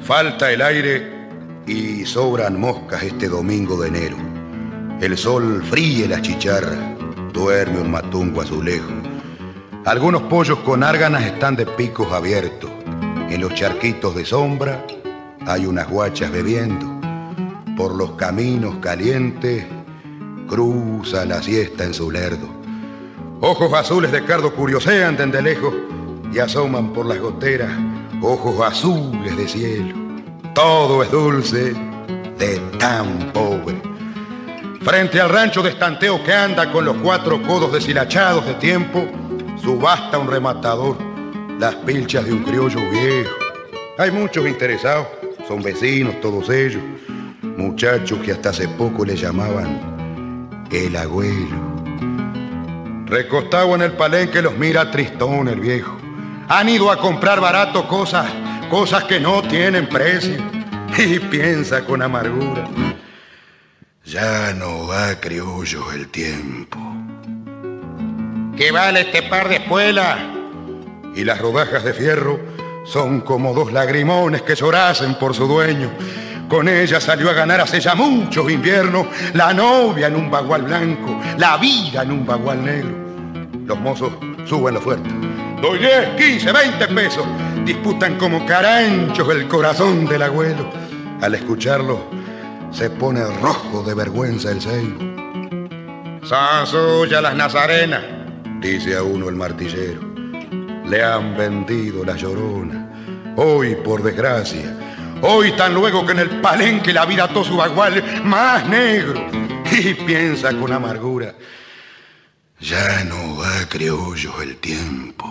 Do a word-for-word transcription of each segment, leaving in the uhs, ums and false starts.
Falta el aire y sobran moscas este domingo de enero. El sol fríe las chicharras, duerme un matungo azulejo. Algunos pollos con árganas están de picos abiertos. En los charquitos de sombra hay unas guachas bebiendo. Por los caminos calientes cruza la siesta en su lerdo. Ojos azules de cardo curiosean desde lejos y asoman por las goteras ojos azules de cielo. Todo es dulce de tan pobre. Frente al rancho de estanteo que anda con los cuatro codos deshilachados de tiempo, subasta un rematador las pilchas de un criollo viejo. Hay muchos interesados, son vecinos todos ellos, muchachos que hasta hace poco le llamaban el abuelo. Recostado en el palenque los mira tristón el viejo. Han ido a comprar barato cosas, cosas que no tienen precio, y piensa con amargura: ya no va, criollos, el tiempo. ¿Qué vale este par de espuelas? Y las rodajas de fierro son como dos lagrimones que llorasen por su dueño. Con ella salió a ganar hace ya muchos inviernos la novia en un bagual blanco, la vida en un bagual negro. Los mozos suben la oferta. Doy diez, quince, veinte pesos. Disputan como caranchos el corazón del abuelo. Al escucharlo se pone rojo de vergüenza el ceibo. Son suyas las nazarenas, dice a uno el martillero. Le han vendido la llorona. Hoy, por desgracia, hoy tan luego que en el palenque la vida ató su bagual más negro. Y piensa con amargura: ya no va, criollos, el tiempo.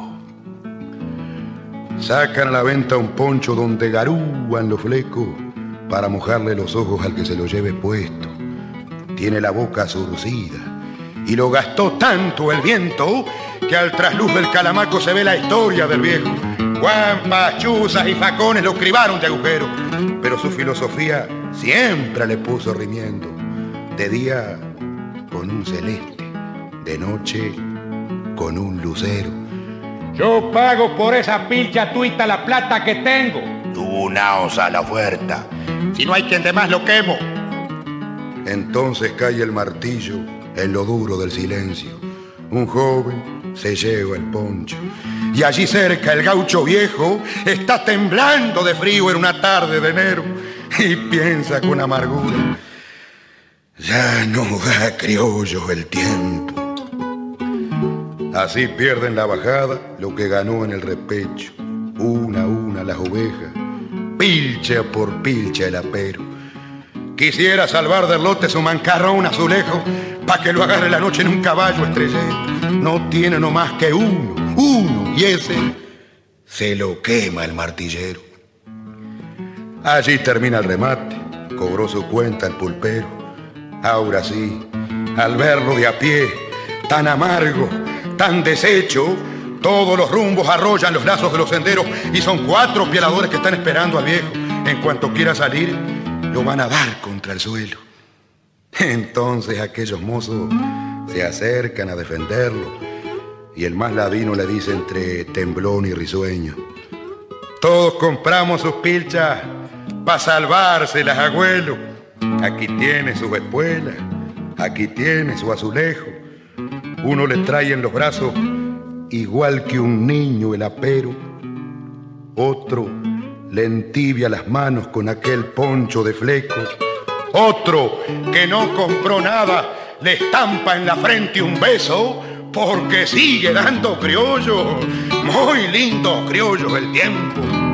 Sacan a la venta un poncho donde garúan los flecos para mojarle los ojos al que se lo lleve puesto. Tiene la boca surcida y lo gastó tanto el viento que al trasluz del calamaco se ve la historia del viejo. Guampas, chuzas y facones lo cribaron de agujero, pero su filosofía siempre le puso rimiendo. De día con un celeste, de noche con un lucero. Yo pago por esa pilcha tuita la plata que tengo. Tú naos a la oferta. Si no hay quien de más lo quemo. Entonces cae el martillo en lo duro del silencio. Un joven se lleva el poncho y allí cerca el gaucho viejo está temblando de frío en una tarde de enero y piensa con amargura: ya no da, criollos, el tiempo. Así pierden la bajada lo que ganó en el repecho. Una a una las ovejas, pilcha por pilcha el apero. Quisiera salvar del lote su mancarrón azulejo pa' que lo agarre la noche en un caballo estrellero. No tiene no más que uno, uno, y ese se lo quema el martillero. Allí termina el remate, cobró su cuenta el pulpero. Ahora sí, al verlo de a pie, tan amargo, tan deshecho, todos los rumbos arrollan los lazos de los senderos y son cuatro pieladores que están esperando al viejo. En cuanto quiera salir, lo van a dar contra el suelo. Entonces aquellos mozos se acercan a defenderlo y el más ladino le dice entre temblón y risueño: todos compramos sus pilchas pa' salvárselas, abuelo. Aquí tiene sus espuelas, aquí tiene su azulejo. Uno le trae en los brazos igual que un niño el apero, otro le entibia las manos con aquel poncho de flecos, otro que no compró nada le estampa en la frente un beso porque sigue dando criollos, muy lindos criollos el tiempo.